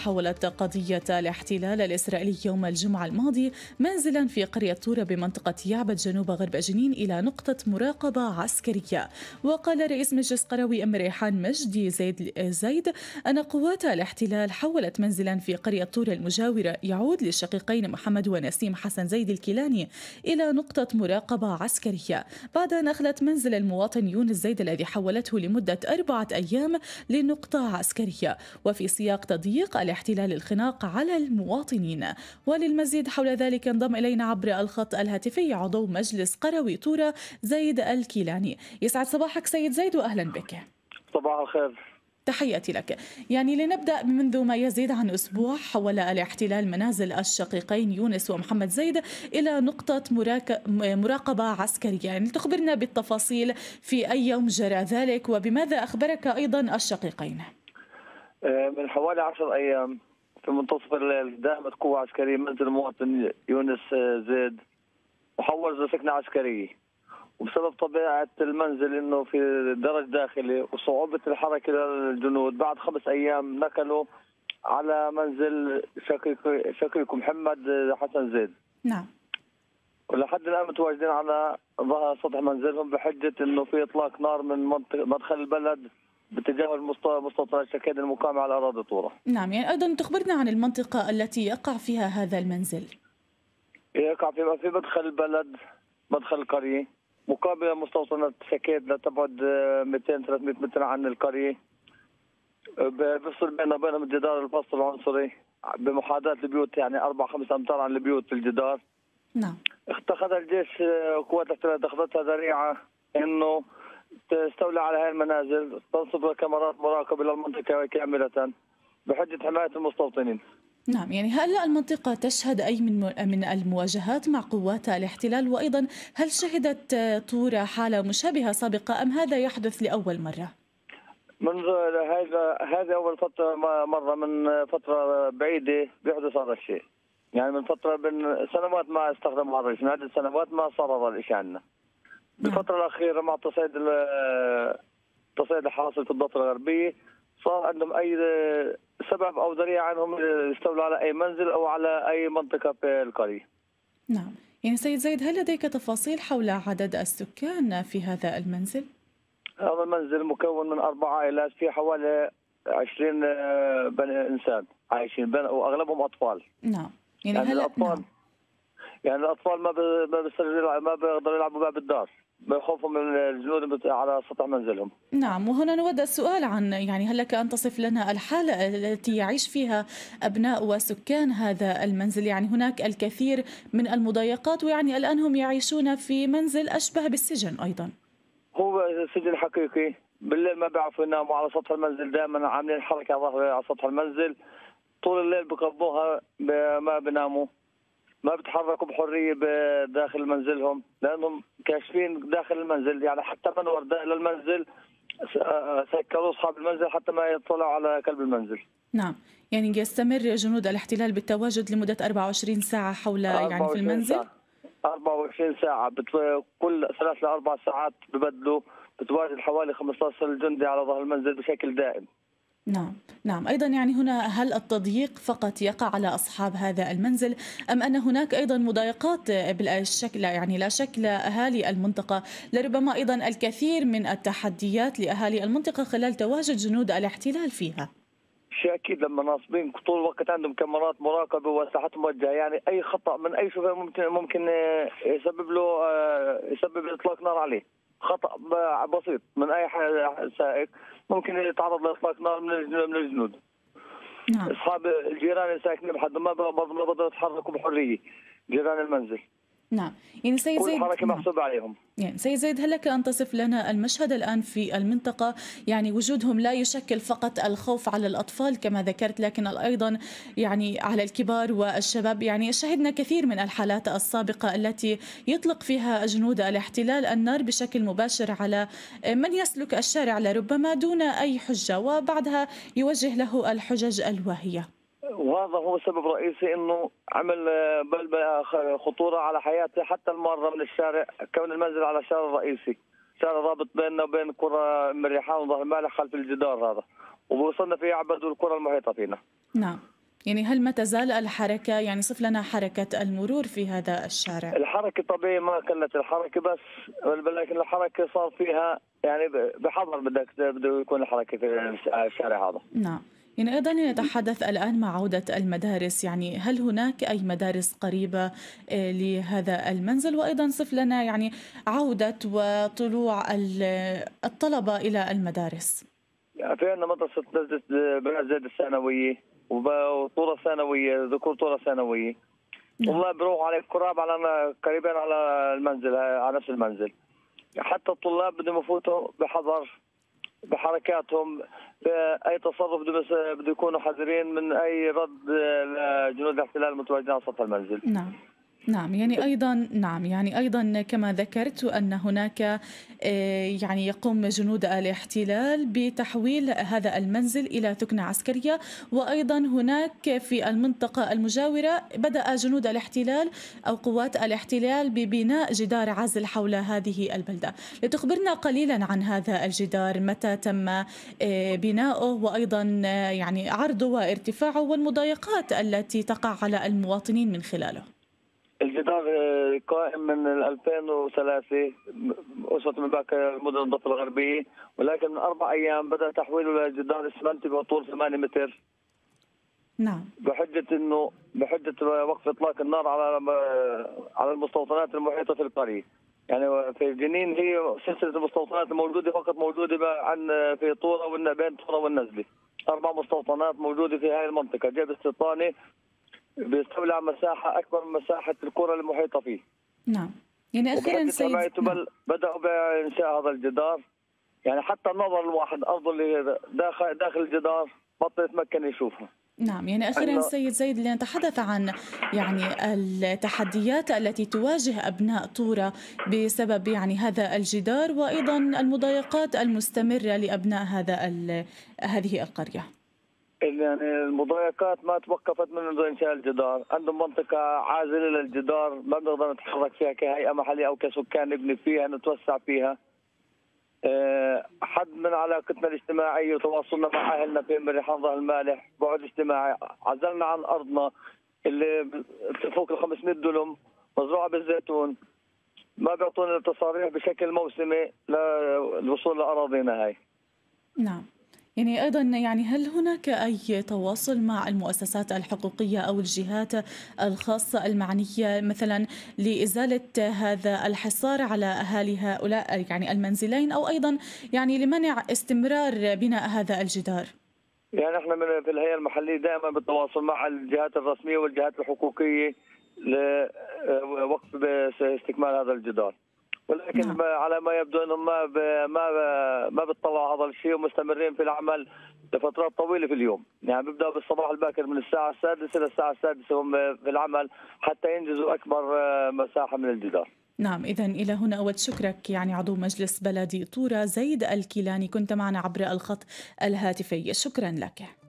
حولت قضية الاحتلال الإسرائيلي يوم الجمعة الماضي منزلا في قرية طورة بمنطقة يعبد جنوب غرب جنين إلى نقطة مراقبة عسكرية. وقال رئيس مجلس قروي أم ريحان مجدي زيد أن قوات الاحتلال حولت منزلا في قرية طورة المجاورة يعود للشقيقين محمد ونسيم حسن زيد الكيلاني إلى نقطة مراقبة عسكرية بعد أن أخذت منزل المواطن يونس زيد الذي حولته لمدة 4 أيام لنقطة عسكرية، وفي سياق تضييق الاحتلال الخناق على المواطنين. وللمزيد حول ذلك انضم إلينا عبر الخط الهاتفي عضو مجلس قروي طورة زيد الكيلاني. يسعد صباحك سيد زيد وأهلا بك. صباح الخير. تحياتي لك. لنبدأ منذ ما يزيد عن أسبوع حول الاحتلال منازل الشقيقين يونس ومحمد زيد إلى نقطة مراقبة عسكرية، تخبرنا بالتفاصيل في أي يوم جرى ذلك وبماذا أخبرك أيضا الشقيقين؟ من حوالي 10 أيام في منتصف الليل داهمت قوة عسكرية منزل المواطن يونس زيد وحول سكنة عسكرية، وبسبب طبيعة المنزل انه في درج داخلي وصعوبة الحركة للجنود بعد 5 أيام نقلوا على منزل شقيق محمد حسن زيد. نعم. ولحد الآن متواجدين على ظهر سطح منزلهم بحجة انه في اطلاق نار من مدخل البلد باتجاه مستوطنة الشكاد المقامة على أراضي طورة. نعم، أيضا تخبرنا عن المنطقة التي يقع فيها هذا المنزل. يقع في مدخل البلد، مدخل القرية مقابل مستوطنة شكيد لا تبعد 200-300 متر عن القرية، بيفصل بينهم الجدار الفصل العنصري بمحاذاة البيوت، يعني 4-5 أمتار عن البيوت في الجدار. نعم. اتخذ الجيش قوات الاحتلال اتخذتها ذريعة انه تستولى على هذه المنازل، تنصب كاميرات مراقبة للمنطقة كاملة بحجة حماية المستوطنين. نعم، هل المنطقة تشهد أي من المواجهات مع قوات الاحتلال؟ وأيضا هل شهدت طورة حالة مشابهة سابقة أم هذا يحدث لأول مرة؟ منذ هذا أول مرة من فترة بعيدة بيحدث هذا الشيء، يعني من فترة من سنوات ما استخدموا هذا الشيء، من عدة سنوات ما صار هذا الشيء عندنا. بالفترة الأخيرة مع تصعيد الحاصل في الضفة الغربية صار عندهم أي سبب أو ذريعة عنهم يستولوا على أي منزل أو على أي منطقة في القرية. نعم، سيد زيد هل لديك تفاصيل حول عدد السكان في هذا المنزل؟ هذا المنزل مكون من 4 عائلات، في حوالي 20 بني إنسان عايشين وأغلبهم أطفال. نعم، يعني الأطفال يعني الأطفال ما بيقدروا يلعبوا باب الدار، بخوفوا من الجنود على سطح منزلهم. نعم، وهنا نود السؤال عن هل لك أن تصف لنا الحالة التي يعيش فيها أبناء وسكان هذا المنزل؟ هناك الكثير من المضايقات، الآن هم يعيشون في منزل أشبه بالسجن أيضا. هو سجن حقيقي، بالليل ما بيعرفوا يناموا على سطح المنزل، دائما عاملين حركة ظهرية على سطح المنزل، طول الليل بقضوها ما بيناموا، ما بتحركوا بحريه داخل منزلهم لانهم كاشفين داخل المنزل، يعني حتى منور داخل المنزل سكروا اصحاب المنزل حتى ما يطلعوا على كلب المنزل. نعم، يستمر جنود الاحتلال بالتواجد لمده 24 ساعه حول في المنزل. 24 ساعه كل 3 ل 4 ساعات ببدلوا، بتواجد حوالي 15 جندي على ظهر المنزل بشكل دائم. نعم، أيضا هنا هل التضييق فقط يقع على أصحاب هذا المنزل أم أن هناك أيضا مضايقات بالشكل لا شك لأهالي المنطقة، لربما أيضا الكثير من التحديات لأهالي المنطقة خلال تواجد جنود الاحتلال فيها؟ شيء أكيد، لما ناصبين طول الوقت عندهم كاميرات مراقبة وأسلحة موجهة، يعني أي خطأ من أي شوفير ممكن يسبب إطلاق نار عليه. خطأ بسيط من أي سائق ممكن يتعرض لإطلاق نار من الجنود. نعم. أصحاب الجيران الساكنين بحد ما بقدروا يتحركوا بحرية، جيران المنزل. نعم، سيد زيد كل حركة محسوبة عليهم. سيد زيد هل لك أن تصف لنا المشهد الآن في المنطقة؟ وجودهم لا يشكل فقط الخوف على الأطفال كما ذكرت، لكن أيضا على الكبار والشباب. شهدنا كثير من الحالات السابقة التي يطلق فيها جنود الاحتلال النار بشكل مباشر على من يسلك الشارع لربما دون أي حجة، وبعدها يوجه له الحجج الواهية. وهذا هو سبب رئيسي انه عمل خطوره على حياتي حتى الماره من الشارع، كون المنزل على شارع رئيسي، شارع رابط بيننا وبين قرى ام ريحان وظهر المالح خلف الجدار هذا، ووصلنا في يعبد والقرى المحيطه فينا. نعم، يعني هل ما تزال الحركة، يعني صف لنا حركة المرور في هذا الشارع؟ الحركة طبيعي ما كانت الحركة بس، ولكن الحركة صار فيها يعني بحذر، بده يكون الحركة في الشارع هذا. نعم. يعني أيضا نتحدث الآن مع عودة المدارس، يعني هل هناك أي مدارس قريبة لهذا المنزل؟ وأيضا صف لنا يعني عودة وطلوع الطلبة إلى المدارس. يعني في عندنا مدرسة بنات زيد الثانوية وطورة ثانوية، ذكور طورة ثانوية. نعم. والله بروح على قراب، على قريبين على المنزل، على نفس المنزل. حتى الطلاب بدهم يفوتوا بحذر بحركاتهم، اي تصرف بده يكونوا حذرين من اي رد لجنود الاحتلال المتواجدين على سطح المنزل. نعم. يعني أيضا كما ذكرت أن هناك يعني يقوم جنود الاحتلال بتحويل هذا المنزل إلى ثكنة عسكرية، وأيضا هناك في المنطقة المجاورة بدأ جنود الاحتلال أو قوات الاحتلال ببناء جدار عزل حول هذه البلدة. لتخبرنا قليلا عن هذا الجدار، متى تم بناؤه، وأيضا يعني عرضه وارتفاعه والمضايقات التي تقع على المواطنين من خلاله. الجدار قائم من 2003، أسرة من باكر مدن الضفة الغربية، ولكن من 4 أيام بدأ تحويله لجدار اسمنتي بطول 8 متر. نعم. بحجة وقف إطلاق النار على المستوطنات المحيطة في القرية. يعني في جنين هي سلسلة المستوطنات الموجودة فقط موجودة في طورة بين طورة والنزلة. 4 مستوطنات موجودة في هذه المنطقة. جيب استيطاني بيستولي على مساحة أكبر من مساحة القرى المحيطة فيه. نعم. يعني أخيرا سيد، نعم. بدأوا بإنشاء هذا الجدار، يعني حتى النظر الواحد أرضه اللي داخل الجدار بطل يتمكن يشوفها. نعم. يعني أخيرا سيد زيد، لنتحدث عن يعني التحديات التي تواجه أبناء طورة بسبب يعني هذا الجدار، وأيضا المضايقات المستمرة لأبناء هذه القرية. يعني المضايقات ما توقفت منذ انشاء الجدار. عندهم منطقه عازله للجدار ما بنقدر نتحرك فيها كهيئه محليه او كسكان نبني فيها نتوسع فيها. حد من علاقتنا الاجتماعيه وتواصلنا مع اهلنا في ريحان ظهر المالح، بعد اجتماعي، عزلنا عن ارضنا اللي فوق ال 500 دلم مزروعه بالزيتون، ما بيعطونا التصاريح بشكل موسمي للوصول لاراضينا هاي. نعم. يعني أيضا يعني هل هناك أي تواصل مع المؤسسات الحقوقية أو الجهات الخاصة المعنية مثلا لإزالة هذا الحصار على أهالي هؤلاء يعني المنزلين، أو أيضا يعني لمنع استمرار بناء هذا الجدار؟ يعني احنا في الهيئة المحلية دائما بالتواصل مع الجهات الرسمية والجهات الحقوقية لوقف استكمال هذا الجدار، ولكن نعم. على ما يبدو انهم ما بيطلعوا هذا الشيء ومستمرين في العمل لفترات طويله في اليوم. يعني بيبداوا بالصباح الباكر من الساعه 6 للساعه 6 هم في العمل حتى ينجزوا اكبر مساحه من الجدار. نعم. إذن إلى هنا أود شكرك يعني عضو مجلس بلدي طورة زيد الكيلاني، كنت معنا عبر الخط الهاتفي، شكرا لك.